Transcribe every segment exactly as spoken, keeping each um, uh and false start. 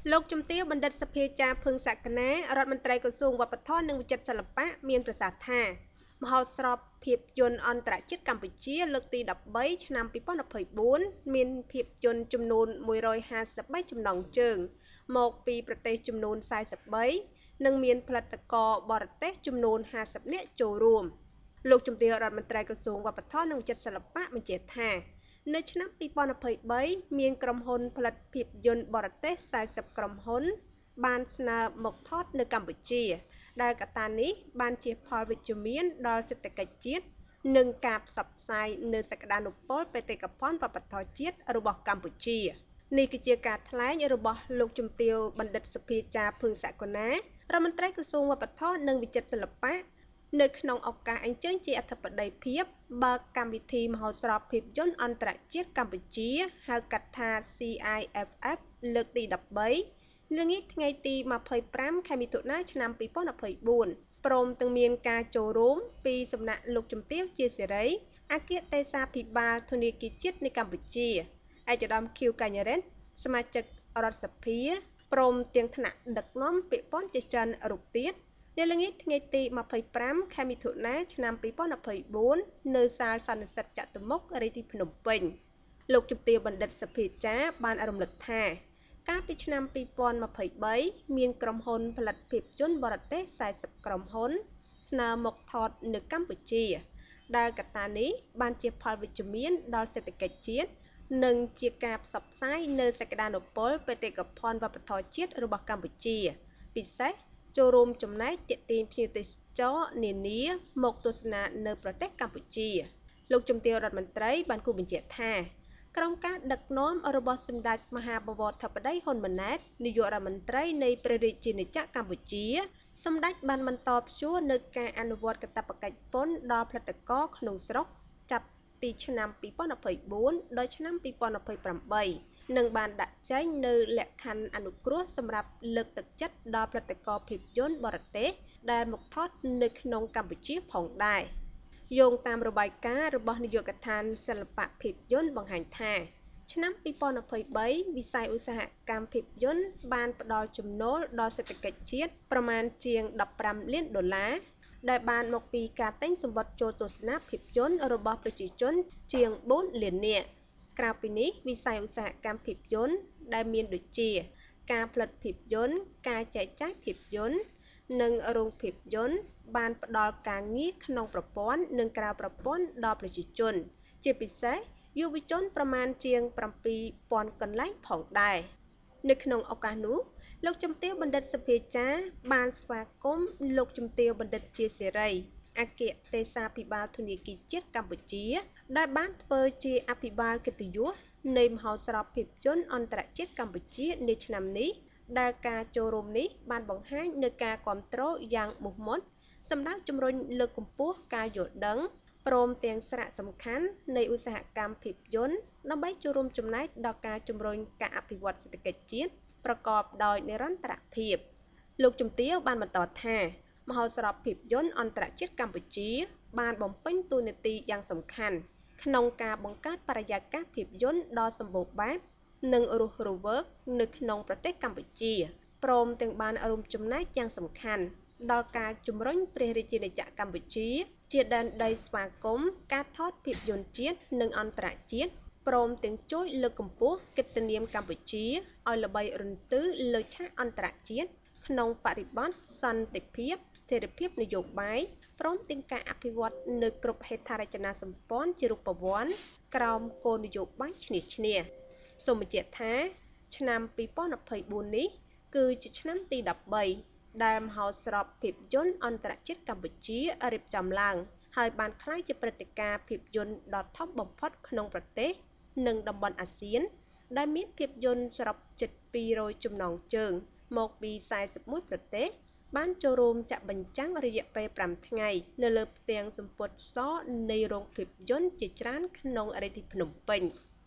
លោកជំទាវបណ្ឌិតសភាចាភឹងសក្កណារដ្ឋមន្ត្រីក្រសួងវប្បធម៌និងវិចិត្រសិល្បៈមានប្រសាសន៍ថាមហោស្រពភាពយន្តអន្តរជាតិកម្ពុជាលើកទីដប់បីឆ្នាំពីរពាន់ម្ភៃបួនមានភាពយន្តចំនួនមួយរយហាសិបបីចំណងជើងមកពីប្រទេសចំនួនសែសិបបីនិងមានផលិតករបរទេសចំនួនហាសិបនាក់ចូលរួមលោកជំទាវរដ្ឋមន្ត្រីក្រសួងវប្បធម៌និងវិចិត្រសិល្បៈបញ្ជាក់ថានៅឆ្នាំពីរពាន់ម្ភៃបីមានក្រុមហ៊ុនផលិតភាពយន្តបរទេសសែសិបក្រុមហ៊ុនបានស្នើមកថតនៅកម្ពុជាដែលកត្តានេះបានជះផលវិជ្ជមានដល់សេដ្ឋកិច្ចជាតិនិងការផ្សព្វផ្សាយនៅសក្តានុពលបេតិកភណ្ឌវប្បធម៌ជាតិរបស់កម្ពុជានេះគឺជាការថ្លែងរបស់លោកជំទាវបណ្ឌិតសុភាចាភឹងសក្កណារដ្ឋមន្ត្រីក្រសួងវប្បធម៌និងវិចិត្រសិល្បៈនៅក្នុងឱកាសអញ្ជើញជាអធិបតីភាពបើកកម្មវិធីមហោស្រពភាពយន្តអន្តរជាតិកម្ពុជាហៅកាត់ថា C I F F លើកទីដប់បីល្ងាចថ្ងៃទីម្ភៃប្រាំខែមិថុនាឆ្នាំពីរពាន់ម្ភៃបួនព្រមទាំងមានការចូលរួមពីសំណាក់លោកជំទាវជាសេរីអគ្គទេសាភិបាលធនាគារជាតិនៃកម្ពុជាឯកឧត្តមខៀវកញ្ញរិទ្ធសមាជិករដ្ឋសភាព្រមទាំងថ្នាក់ដឹកនាំពាក់ព័ន្ធជាច្រើនរូបទៀតនៅល្ងាចថ្ងៃទីម្ភៃប្រាំខែមិថុនាឆ្នាំពីរពាន់ម្ភៃបួននៅសាលសន្និសីទចតុមុខរាជធានីភ្នំពេញលោកជំទាវបណ្ឌិតសភាចាបានរំលឹកថាកាលពីឆ្នាំពីរពាន់ម្ភៃបីមានក្រុមហ៊ុនផលិតភាពយន្តបរទេសសែសិបក្រុមហ៊ុនស្នើមកថតនៅកម្ពុជាដែលកត្តានេះបានជាផលវិជ្ជមានដល់សេដ្ឋកិច្ចជាតិនិងជាការផ្សព្វផ្សាយនៅសក្តានុពលបេតិកភណ្ឌវប្បធម៌ជាតិរបស់កម្ពុជាពិសេសចូលរួមចំណែកទាក់ទាញភ្ញៀវទេសចរនានាមកទស្សនានៅប្រទេសកម្ពុជាលោកជំទាវរដ្ឋមន្ត្រីបានគូបញ្ជាក់ថាក្រុមការដឹកនាំរបស់សម្ដេចមហាបវរធិបតីហ៊ុនម៉ាណែតនាយករដ្ឋមន្ត្រីនៃព្រះរាជាណាចក្រកម្ពុជាសម្ដេចបានបន្តព្យួរនៅការអនុវត្តកាតព្វកិច្ចពន្ធដល់ផលិតករក្នុងស្រុកចាប់ពីឆ្នាំពីរពាន់ម្ភៃបួនដល់ឆ្នាំពីរពាន់ម្ភៃប្រាំបីនិងបានដាក់ចេញនៅលក្ខខណ្ឌអនុគ្រោះសម្រាប់លើកទឹកចិត្តដល់ផលិតករភាពយន្តបរទេសដែលមកថតនៅក្នុងកម្ពុជាផងដែរយោងតាមរបាយការណ៍របស់នាយកដ្ឋានសិល្បៈភាពយន្តបង្ហាញថាឆ្នាំពីរពាន់ម្ភៃបីវិស័យឧស្សាហកម្មភាពយន្តបានផ្ដល់ចំណូលដល់សេដ្ឋកិច្ចជាតិប្រមាណជាងដប់ប្រាំលានដុល្លារដែលបានមកពីការទិញសំបុត្រចូលទស្សនាភាពយន្តរបស់ប្រជាជនជាងបួនលាននាក់ក្រៅពីនេះវិស័យឧស្សាហកម្មភាពយន្តដែលមានដូចជាការផលិតភាពយន្តការចែកចាយភាពយន្តនិងរោងភាពយន្តបានផ្ដល់ការងារក្នុងប្រព័ន្ធនិងក្រៅប្រព័ន្ធដល់ប្រជាជនជាពិសេសយុវជនប្រមាណជាងប្រាំពីរពាន់កន្លែងផងដែរនៅក្នុងឱកាសនោះលោកជំទាវបណ្ឌិតសភាចាបានស្វាគមន៍លោកជំទាវបណ្ឌិតជាសេរីអគ្គទេសាភិបាលធនាគារជាតិកម្ពុជាដែលបានធ្វើជាអភិបាលកិត្តិយសនៃមហោស្រពភាពយន្តអន្តរជាតិកម្ពុជានាឆ្នាំនេះដែលការចូលរួមនេះបានបង្ហាញនូវការគាំទ្រយ៉ាងមោះមុតសម្រាប់ជំរុញលើកកម្ពស់ការយល់ដឹងព្រមទាំងសារៈសំខាន់នៃឧស្សាហកម្មភាពយន្តដើម្បីចូលរួមចំណែកដល់ការជំរុញការអភិវឌ្ឍសេដ្ឋកិច្ចជាតិប្រកបដោយនិរន្តរភាពលោកជំទាវបានបន្តថាមហោស្រពភាពយន្តអន្តរជាតិកម្ពុជាបានបំពេញតួនាទីយ៉ាងសំខាន់ក្នុងការបង្កើតបរិយាកាសភាពយន្តដ៏សម្បូរបែបនិងរស់រវើកនៅក្នុងប្រទេសកម្ពុជាព្រមទាំងបានរួមចំណែកយ៉ាងសំខាន់ដល់ការជំរុញព្រះរាជាណាចក្រកម្ពុជាជាដែនដីស្វាគមន៍ការថតភាពយន្តជាតិនិងអន្តរជាតិព្រមទាំងជួយលើកកម្ពស់កិត្តិនាមកម្ពុជាឲ្យល្បីរន្ទឺលើឆាកអន្តរជាតិក្នុងបរិបទសន្តិភាពស្ថិរភាពនយោបាយព្រមទាំងការអភិវឌ្ឍនៅគ្រប់ហេដ្ឋារចនាសម្ព័ន្ធជារូបវន្តក្រោមគោលនយោបាយឈ្នះឈ្នះសូមបញ្ជាក់ថាឆ្នាំពីរពាន់ម្ភៃបួននេះគឺជាឆ្នាំទីដប់បីដែលមហោស្រពភាពយន្តអន្តរជាតិកម្ពុជារៀបចំឡើងហើយបានក្លាយជាព្រឹត្តិការណ៍ភាពយន្តដ៏ធំបំផុតក្នុងប្រទេសនិងតំបន់អាស៊ានដែលមានភាពយន្តសរុបជិតពីររយចំណងជើងមកពីសែសិបមួយប្រទេសបានចូលរួមចាក់បញ្ចាំងរយៈពេលប្រាំថ្ងៃនៅលើផ្ទាំងសំពត់សនៃរោងភាពយន្តជាច្រើនក្នុងរាជធានីភ្នំពេញ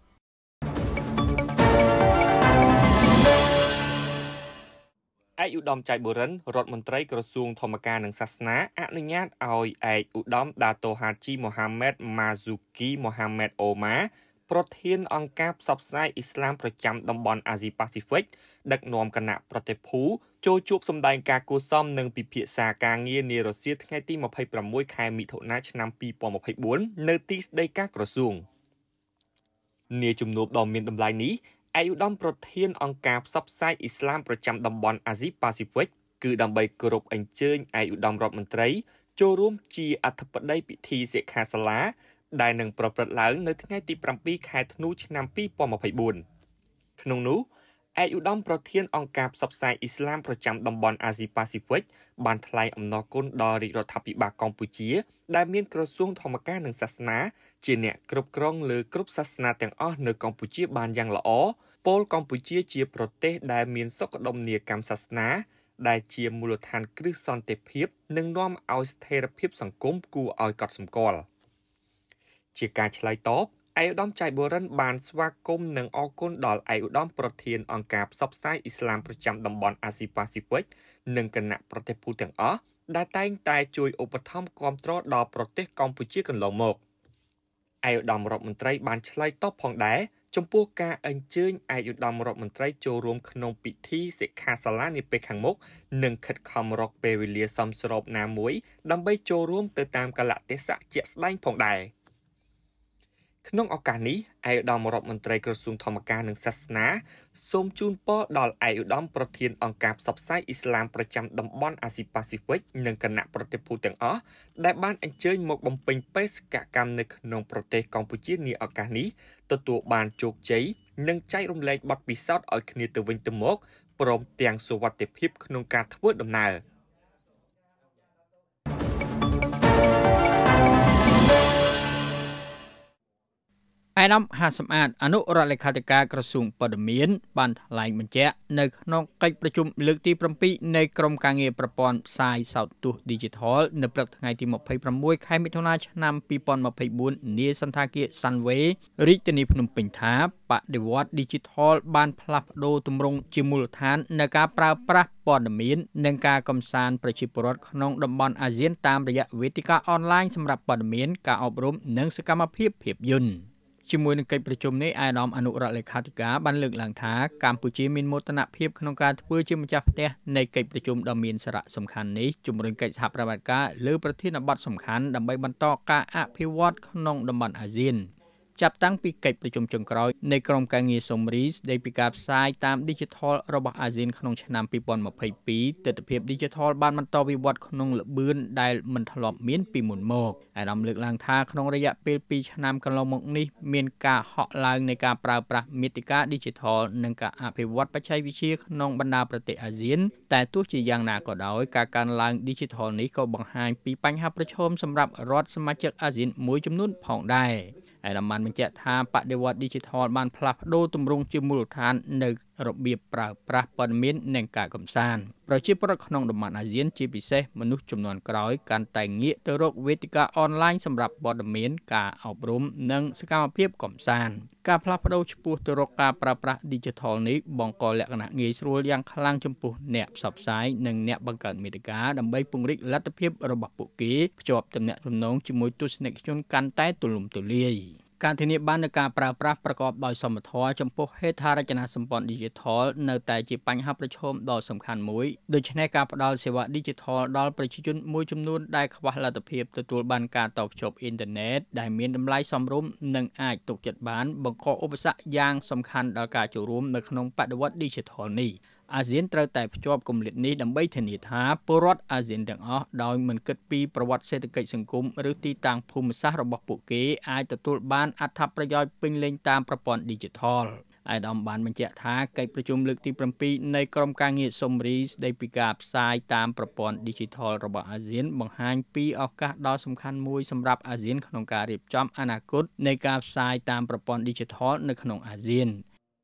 ឯកឧត្តមចៃបូរិនរដ្ឋមន្ត្រីក្រសួងធម្មការនិងសាសនាអនុញ្ញាតឲ្យឯកឧត្តមដាតូហាជីមូហាម៉ែតម៉ាស៊ូគីមូហាម៉ែតអូម៉ាប្រធានអង្គការផ្សព្វផ្សាយអ៊ីស្លាមប្រចាំតំបន់អាស៊ីប៉ាស៊ីហ្វិកដឹកនាំគណៈប្រតិភូចូលជួបសម្ដែងការគួរសមនិងពិភាក្សាការងារនារុស្ស៊ីថ្ងៃទីម្ភៃប្រាំមួយខែមិថុនាឆ្នាំពីរពាន់ម្ភៃបួននៅទីស្តីការក្រសួងនាជំនួបដ៏មានតម្លៃនេះឯកឧត្តមប្រធានអង្គការផ្សព្វផ្សាយអ៊ីស្លាមប្រចាំតំបន់អាស៊ីប៉ាស៊ីហ្វិកគឺដើម្បីគោរពអញ្ជើញឯកឧត្តមរដ្ឋមន្ត្រីចូលរួមជាអធិបតីពិធីសិក្ខាសាលាដែលនឹងប្រព្រឹត្តឡើងនៅថ្ងៃទីប្រាំពីរខែធ្នូឆ្នាំពីរពាន់ម្ភៃបួនក្នុងនោះឯកឧត្តមប្រធានអង្គការផ្សព្វផ្សាយអ៊ីស្លាមប្រចាំតំបន់អាស៊ីប៉ាស៊ីហ្វិកបានថ្លែងអំណរគុណដល់រាជរដ្ឋាភិបាលកម្ពុជាដែលមានក្រសួងធម្មការនិងសាសនាជាអ្នកគ្រប់គ្រងលើគ្រប់សាសនាទាំងអស់នៅកម្ពុជាបានយ៉ាងល្អពោលកម្ពុជាជាប្រទេសដែលមានសុខដុមនីយកម្មសាសនាដែលជាមូលដ្ឋានគ្រឹះសន្តិភាពនិងនាំឲ្យស្ថិរភាពសង្គមគួរឲ្យកត់សម្គាល់ជាការឆ្លើយតបឯកឧត្តមចៃបូរិនបានស្វាគមន៍និងអរគុណដល់ឯកឧត្តមប្រធានអង្គការផ្សព្វផ្សាយអ៊ីស្លាមប្រចាំតំបន់អាស៊ីប៉ាស៊ីហ្វិកនិងគណៈប្រតិភូទាំងអស់ដែលតែងតែជួយឧបត្ថម្ភគាំទ្រដល់ប្រទេសកម្ពុជាកន្លងមកឯកឧត្តមរដ្ឋមន្ត្រីបានឆ្លើយតបផងដែរចំពោះការអញ្ជើញឯកឧត្តមរដ្ឋមន្ត្រីចូលរួមក្នុងពិធីសិក្ខាសាលានាពេលខាងមុខនិងខិតខំរកពេលវេលាសមស្របណាមួយដើម្បីចូលរួមទៅតាមកាលៈទេសៈជាក់ស្ដែងផងដែរក្នុងឱកាសនេះឯកឧត្តមរដ្ឋមន្ត្រីក្រសួងធម្មការនិងសាសនាសូមជូនពរដល់ឯកឧត្តមប្រធានអង្គការផ្សព្វផ្សាយអ៊ីស្លាមប្រចាំតំបន់អាស៊ីប៉ាស៊ីហ្វិកនិងគណៈប្រតិភូទាំងអស់ដែលបានអញ្ជើញមកបំពេញបេសកកម្មនៅក្នុងប្រទេសកម្ពុជានាឱកាសនេះទទួលបានជោគជ័យនិងចែករំលែកបទពិសោធន៍ឲ្យគ្នាទៅវិញទៅមកព្រមទាំងសុវត្ថិភាពក្នុងការធ្វើដំណើរឯកឧត្តមហាសម្អាតអនុរដ្ឋលេខាធិការក្រសួងព័ត៌មានបានថ្លែងបញ្ជាក់នៅក្នុងកិច្ចប្រជុំលើកទីប្រាំពីរនៃក្រុមការងារប្រព័ន្ធផ្សាយសោតទស្សន៍ Digital នៅព្រឹកថ្ងៃទីម្ភៃប្រាំមួយខែមិថុនាឆ្នាំពីរពាន់ម្ភៃបួននាសន្តាគារ Sunway រាជធានីភ្នំពេញថាបដិវត្តន៍ Digital បានផ្លាស់ប្ដូរទម្រង់ជាមូលដ្ឋាននៃការប្រើប្រាស់ព័ត៌មាននិងការកំសាន្តប្រជាពលរដ្ឋក្នុងតំបន់អាស៊ានតាមរយៈវេទិកាអនឡាញសម្រាប់ព័ត៌មានការអប់រំនិងសកម្មភាពភាពយន្តជាមួយនឹងកិច្ចប្រជុំនេះឯកឧត្តមអនុរដ្ឋលេខាធិការបានលើកឡើងថាកម្ពុជាមានមោទនភាពក្នុងការធ្វើជាម្ចាស់ផ្ទះនៃកិច្ចប្រជុំដ៏មានសារៈសំខាន់នេះជំរុញកិច្ចសហប្រតិបត្តិការលើប្រធានបទសំខាន់ដើម្បីបន្តការអភិវឌ្ឍក្នុងតំបន់អាស៊ានចាប់តាំងពីកិច្ចប្រជុំចុងក្រោយនៃក្រុមការងារស៊ុមរីស្ដីពីការផ្សាយតាម Digital របស់អាស៊ានក្នុងឆ្នាំពីរពាន់ម្ភៃពីរទិដ្ឋភាព Digital បានបន្តវិវត្តក្នុងល្បឿនដែលមិនធ្លាប់មានពីមុនមកអាដាមលើកឡើងថាក្នុងរយៈពេលពីរឆ្នាំកន្លងមកនេះមានការហក់ឡើងនៃការប្រើប្រាស់មាតិកា Digital និងការអភិវឌ្ឍបច្ចេកវិទ្យាក្នុងបណ្ដាប្រទេសអាស៊ានតែទោះជាយ៉ាងណាក៏ដោយការកើនឡើង Digital នេះក៏បង្ហាញពីបញ្ហាប្រឈមសម្រាប់រដ្ឋសមាជិកអាស៊ានមួយចំនួនផងដែរឯកឧត្តមបានបញ្ជាក់ថាបដិវត្តន៍ Digital បានផ្លាស់ប្ដូរទម្រង់ជាមូលដ្ឋាននៅរបៀបប្រើប្រាស់ព័ត៌មាននិងការកម្សាន្តប្រជាពលរដ្ឋក្នុងតំបន់អាស៊ានជាពិសេសមនុស្សជំនាន់ក្រោយកាន់តែងាកទៅរកវេទិកាអនឡាញសម្រាប់ព័ត៌មានការអប់រំនិងសកម្មភាពកម្សាន្តការផ្លាស់ប្ដូរឆ្ពោះទៅរកការប្រើប្រាស់ Digital នេះបង្កលក្ខណៈងាយស្រួលយ៉ាងខ្លាំងចំពោះអ្នកផ្សព្វផ្សាយនិងអ្នកបង្កើតមាតិកាដើម្បីពង្រីកលទ្ធភាពរបស់ពួកគេភ្ជាប់ទំនាក់ទំនងជាមួយទស្សនិកជនកាន់តែទូលំទូលាយការធានាបាននូវការប្រើប្រាស់ប្រកបដោយសមធម៌ចំពោះហេដ្ឋារចនាសម្ព័ន្ធ Digital នៅតែជាបញ្ហាប្រឈមដ៏សំខាន់មួយដូច្នេះការផ្តល់សេវា Digital ដល់ប្រជាជនមួយចំនួនដែលខ្វះលទ្ធភាពទទួលបានការតភ្ជាប់អ៊ីនធឺណិតដែលមានតម្លៃសមរម្យនិងអាចទុកចិត្តបានបង្កឧបសគ្គយ៉ាងសំខាន់ដល់ការចូលរួមនៅក្នុងបដិវត្តន៍ Digital នេះអាស៊ានត្រូវតែភ្ជាប់គម្លាតនេះដើម្បីធានាថាពលរដ្ឋអាស៊ានទាំងអស់ដោយមិនគិតពីប្រវត្តិសេដ្ឋកិច្ចសង្គមឬទីតាំងភូមិសាស្ត្ររបស់ពួកគេអាចទទួលបានអត្ថប្រយោជន៍ពេញលេញតាមប្រព័ន្ធ Digital ឯកឧត្តមបានបញ្ជាក់ថាកិច្ចប្រជុំលើកទីប្រាំពីរនៃក្រុមការងារស៊ុមរីស្ដីពីការផ្សាយតាមប្រព័ន្ធ Digital របស់អាស៊ានបង្ហាញពីឱកាសដ៏សំខាន់មួយសម្រាប់អាស៊ានក្នុងការរៀបចំអនាគតនៃការផ្សាយតាមប្រព័ន្ធ Digital នៅក្នុងអាស៊ាន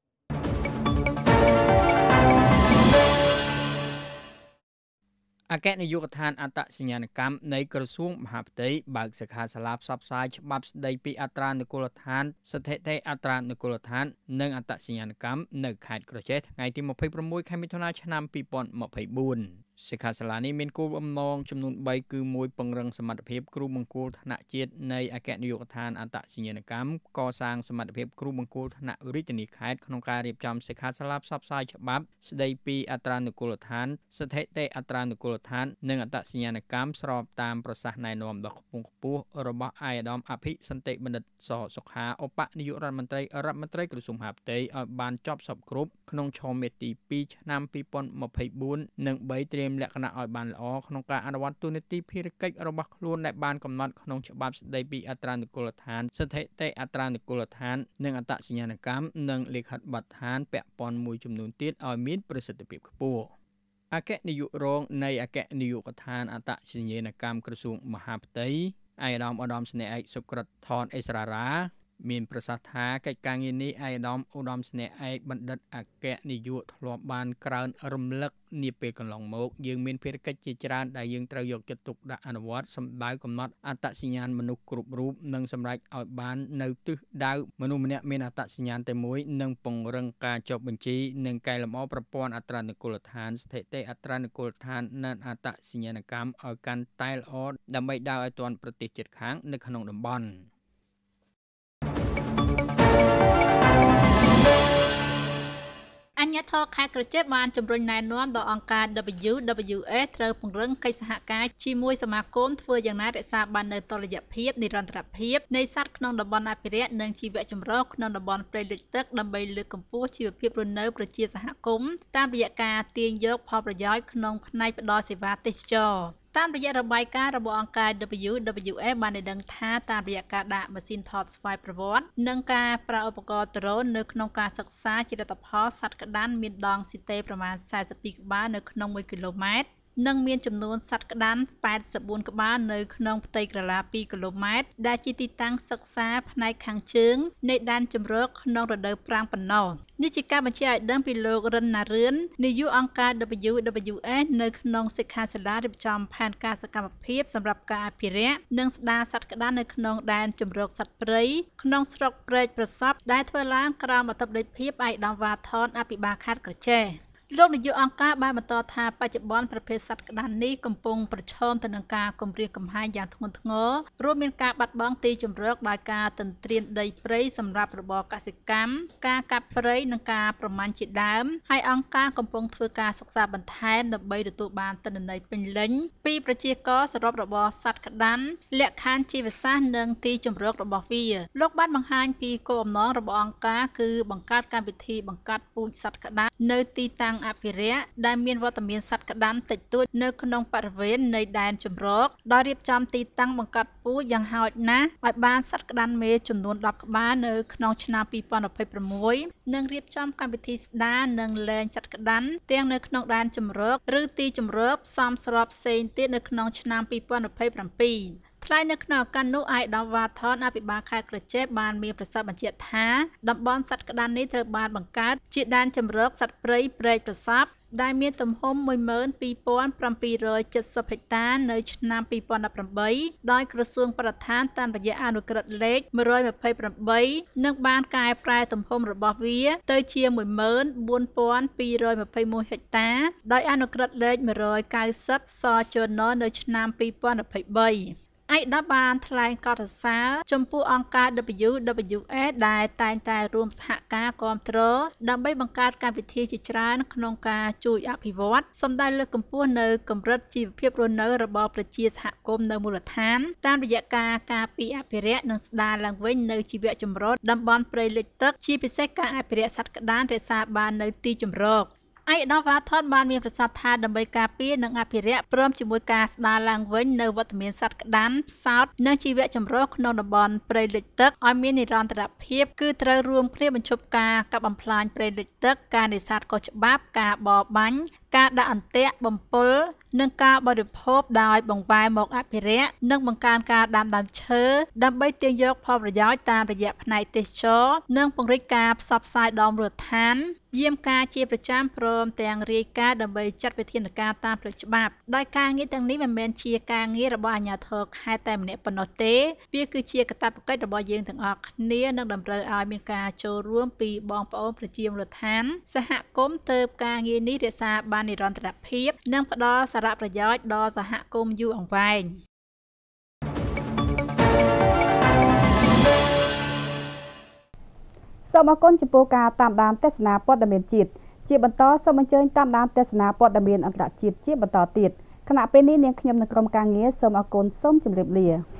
អគ្គនាយកដ្ឋានអត្តសញ្ញាណកម្មនៃក្រសួងមហាផ្ទៃបើកសិក្ខាសាលាផ្សព្វផ្សាយច្បាប់ស្ដីពីអត្រានុកូលដ្ឋានស្ថិតិអត្រានុកូលដ្ឋាននិងអត្តសញ្ញាណកម្មនៅខេត្តក្រចេះថ្ងៃទីម្ភៃប្រាំមួយខែមិថុនាឆ្នាំពីរពាន់ម្ភៃបួនសិក្ខាសាលានេះមានគោលបំណងចំនួនបីគឺមួយពង្រឹងសមត្ថភាពគ្រូបង្គោលថ្នាក់ជាតិនៃអគ្គនាយកដ្ឋានអត្តសញ្ញាណកម្មកសាងសមត្ថភាពគ្រូបង្គោលថ្នាក់រាជធានីខេត្តក្នុងការរៀបចំសិក្ខាសាលាផ្សព្វផ្សាយច្បាប់ស្ដីពីអត្រានុកូលដ្ឋានស្ថិតិអត្រានុកូលដ្ឋាននិងអត្តសញ្ញាណកម្មស្របតាមប្រសាសន៍ណែនាំដ៏ខ្ពង់ខ្ពស់របស់ឯកឧត្តមអភិសន្តិបណ្ឌិតសសុខាឧបនាយករដ្ឋមន្ត្រីរដ្ឋមន្ត្រីក្រសួងមហាផ្ទៃឲ្យបានចប់សពគ្រប់ក្នុងឆមាសទីពីរឆ្នាំពីរពាន់ម្ភៃបួននិងបីត្រៀមលក្ខណៈឲ្យបានល្អក្នុងការអនុវត្តទូនាទីភារកិច្ចរបស់ខ្លួនដែលបានកំណត់ក្នុងច្បាប់ស្តីពីអត្រានុកូលដ្ឋានស្ថិតិអត្រានុកូលដ្ឋាននិងអត្តសញ្ញាណកម្មនិងលិខិតប័ណ្ណដ្ឋានពាក់ព័ន្ធមួយចំនួនទៀតឲ្យមានប្រសិទ្ធភាពខ្ពស់អគ្គនាយករងនៃអគ្គនាយកដ្ឋានអត្តសញ្ញាណកម្មក្រសួងមហាផ្ទៃឯកឧត្តមឧត្តមស្នេហ៍ឯកសុក្រិតថនអេសរារាមានប្រសាសន៍ថាកិច្ចការងារនេះឯកឧត្តមឧត្តមស្នេហ៍ឯកបណ្ឌិតអគ្គនាយកធ្លាប់បានក្រើនរំលឹកនាពេលកន្លងមកយើងមានភារកិច្ចជាច្រើនដែលយើងត្រូវយកចិត្តទុកដាក់អនុវត្តសម្ដៅកំណត់អត្តសញ្ញាណមនុស្សគ្រប់រូបនិងសម្រេចឲ្យបាននៅទិសដៅមនុស្សម្នាក់មានអត្តសញ្ញាណតែមួយនិងពង្រឹងការចុះបញ្ជីនិងកែលម្អប្រព័ន្ធអត្រានុកូលដ្ឋានស្ថិតិអត្រានុកូលដ្ឋាននិងអត្តសញ្ញាណកម្មឲ្យកាន់តែល្អដើម្បីដើរឲ្យទាន់ប្រទេសជិតខាងនៅក្នុងតំបន់អញ្ញាធរខេត្តក្រចេះបានជំរុញណែនាំដល់អង្គការ ដប៊្យូ ដប៊្យូ អេស ត្រូវពង្រឹងកិច្ចសហការជាមួយសមាគមធ្វើយ៉ាងណារក្សាបាននូវតុល្យភាពនិរន្តរភាពនៃសត្វក្នុងតំបន់អភិរក្សនិងជីវៈចម្រុះក្នុងតំបន់ព្រៃលិចទឹកដើម្បីលើកកម្ពស់ជីវភាពរស់នៅប្រជាសហគមន៍តាមរយៈការទាញយកផលប្រយោជន៍ក្នុងផ្នែកផ្តល់សេវាទេសចរណ៍តាមរយៈរបាយការណ៍របស់អង្គការ ដប៊្យូ ដប៊្យូ អេស បានដឹងថាតាមរយៈការដាក់ម៉ាស៊ីនថតស្វ័យប្រវត្តិនិងការប្រើឧបករណ៍ដ្រូននៅក្នុងការសិក្សាជាលទ្ធផលសត្វក្តាន់មានដងស៊ីតេប្រមាណសែនសិបពីរក្បាលនៅក្នុងមួយគីឡូម៉ែត្រនិងមានចំនួនសត្វក្តាន់แปดสิบสี่ក្បាលនៅក្នុងផ្ទៃក្រឡាពីរគីឡូម៉ែត្រដែលជាទីតាំងសិក្សាផ្នែកខាងជើងនៃដែនជម្រកក្នុងរដូវប្រាំងប៉ុណ្ណោះនេះជាការបញ្ជាក់ឲ្យដឹងពីលោក រិន ណារឿននាយកអង្គការ ដប៊្យូ ដប៊្យូ អេស នៅក្នុងសិក្ខាសាលារៀបចំផែនការសកម្មភាពសម្រាប់ការអភិរក្សនិងស្ដារសត្វក្តាន់នៅក្នុងដែនជម្រកសត្វព្រៃក្នុងស្រុកព្រែកប្រសព្វដែលធ្វើឡើងក្រោមអធិបតីភាពឯកឧត្តមវ៉ាថនអភិបាលខេត្តក្រចេះលោកនាយកអង្គការបានបន្តថាបច្ចុប្បន្នប្រភេទសត្វក្តាន់នេះកំពុងប្រឈមទៅនឹងការគំរាមកំហែងយ៉ាងធ្ងន់ធ្ងររួមមានការបាត់បង់ទីជម្រកដោយការទន្ទ្រានដីព្រៃសម្រាប់របរកសិកម្មការកាប់ព្រៃនិងការប្រមាញ់ជាដើមហើយអង្គការកំពុងធ្វើការសិក្សាបន្ថែមដើម្បីទទួលបានទិន្នន័យពេញលេញពីប្រជាករសរុបរបស់សត្វក្តាន់លក្ខខណ្ឌជីវសាស្ត្រនិងទីជម្រករបស់វាលោកបានបង្ហាញពីគោលបំណងរបស់អង្គការគឺបង្កើតកម្មវិធីបង្កាត់ពូជសត្វក្តាន់នៅទីតាំងអភិរក្សដែលមានវត្តមានសត្វក្តាន់តិចតួចនៅក្នុងបរិវេណនៃដែនជម្រកដោយរៀបចំទីតាំងបង្កាត់ពូជយ៉ាងហោចណាស់ឲ្យបានសត្វក្តាន់មេចំនួនដប់ក្បាលនៅក្នុងឆ្នាំពីរពាន់ម្ភៃប្រាំមួយនិងរៀបចំកម្មវិធីស្ដារនិងលែងសត្វក្តាន់ទាំងនៅក្នុងដែនជម្រកឬទីជម្រកសមស្របផ្សេងទៀតនៅក្នុងឆ្នាំពីរពាន់ម្ភៃប្រាំពីរថ្លែងនៅក្នុងឱកាសនោះឯកឧត្តមវ៉ាថនអភិបាលខេត្តក្រចេះបានមានប្រសាសន៍បញ្ជាក់ថាតំបន់សត្វក្តាន់នេះត្រូវបានបង្កើតជាដែនជម្រកសត្វព្រៃព្រែកប្រសព្វដែលមានទំហំមួយម៉ឺនពីរពាន់ប្រាំពីររយចិតសិបហិកតានៅឆ្នាំពីរពាន់ដប់ប្រាំបីដោយក្រសួងបរិស្ថានតាមរយៈអនុក្រឹត្យលេខមួយរយម្ភៃប្រាំបីនិងបានកែប្រែទំហំរបស់វាទៅជាមួយម៉ឺនបួនពាន់ពីររយម្ភៃមួយហិកតាដោយអនុក្រឹត្យលេខមួយរយកៅសិបសចននៅឆ្នាំពីរពាន់ម្ភៃបីឯកឧត្តមបានថ្លែងកោតសរសើរចំពោះអង្គការ ដប៊្យូ ដប៊្យូ អេស ដែលតែងតែរួមសហការគាំទ្រដើម្បីបង្កើតកម្មវិធីជាច្រើនក្នុងការជួយអភិវឌ្ឍសម្ដៅលើកកម្ពស់នៅកម្រិតជីវភាពរស់នៅរបស់ប្រជាសហគមន៍នៅមូលដ្ឋានតាមរយៈការការពារអភិរក្សនិងស្ដារឡើងវិញនៅជីវៈចម្រុះតំបន់ព្រៃលិចទឹកជាពិសេសការអភិរក្សសត្វក្តាន់រក្សាបាននៅទីជម្រកឯកឧត្តមវ៉ាថនបានមានប្រសាសន៍ថាដើម្បីការពារនិងអភិរក្សព្រមជាមួយការស្ដារឡើងវិញនៅវត្តមានសត្វក្តាន់ផ្សោតនិងជីវៈចម្រុះក្នុងតំបន់ព្រៃលិចទឹកឲ្យមាននិរន្តរភាពគឺត្រូវរួមគ្នាបញ្ឈប់ការកាប់បំផ្លាញព្រៃលិចទឹកការនេសាទខុសច្បាប់ការបរបាញ់ការដាក់អន្ទាក់បំពុលនិងការបរិភោគដោយបង្វែរមកអភិរក្សនិងបង្កើនការដាំដើមឈើដើម្បីទាញយកផលប្រយោជន៍តាមរយៈផ្នែកទេសចរណ៍និងពង្រីកការផ្សព្វផ្សាយដល់មូលដ្ឋានយាមការជាប្រចាំព្រមទាំងរាយការណ៍ដើម្បីចាត់វិធានការតាមផ្លូវច្បាប់ដោយការងារទាំងនេះមិនមែនជាការងាររបស់អាជ្ញាធរខេត្តតែម្នាក់ប៉ុណ្ណោះទេវាគឺជាកាតព្វកិច្ចរបស់យើងទាំងអស់គ្នានិងតម្រូវឲ្យមានការចូលរួមពីបងប្អូនប្រជាមូលដ្ឋានសហគមន៍ទើបការងារនេះរក្សាបាននិរន្តរភាពនិងផ្ដល់សារៈប្រយោជន៍ដល់សហគមន៍យូរអង្វែងសូមអរគុណចំពោះការតាមដានទស្សនាព័ត៌មានជាតិជាបន្តសូមអញ្ជើញតាមដានទស្សនាព័ត៌មានអន្តរជាតិជាបន្តទៀតគណៈពេលនេះនាងខ្ញុំនៅក្រុមការងារសូមអរគុណសូមជម្រាបលា